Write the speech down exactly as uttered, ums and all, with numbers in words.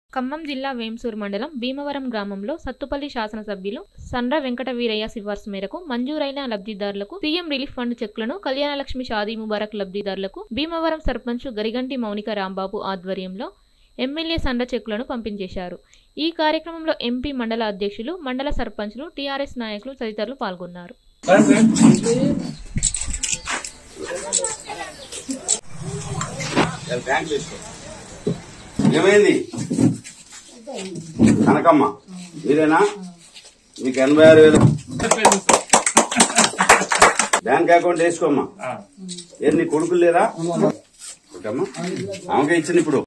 ఖమ్మం జిల్లా వేంసూరు మండలం భీమవరం గ్రామంలో సత్తుపల్లి శాసనసభ్యులు సండ్ర వెంకట వీరయ్య సిఫార్సు మేరకు మంజూరైన లబ్ధిదారులకు సీఎం రిలీఫ్ ఫండ్ చెక్లను కళ్యాణలక్ష్మి షాదీ ముబారక్ లబ్ధిదారులకు భీమవరం సర్పంచ్ గరిగంటి మౌనిక రాంబాబు ఆధ్వర్యంలో ఎమ్మెల్యే సండ్ర చెక్కులను పంపించేశారు. ఈ కార్యక్రమంలో ఎంపీ మండల అధ్యక్షులు, మండల సర్పంచ్లు, టీఆర్ఎస్ నాయకులు తదితరులు పాల్గొన్నారు. ఏమైంది కనకమ్మ మీరేనా? మీకు ఎనభై ఆరు వేలు బ్యాంక్ అకౌంట్ వేసుకోమ్మా. ఏది నీ కొడుకులు లేరా? ఓకేమ్మా, ఆమెకే ఇచ్చింది ఇప్పుడు.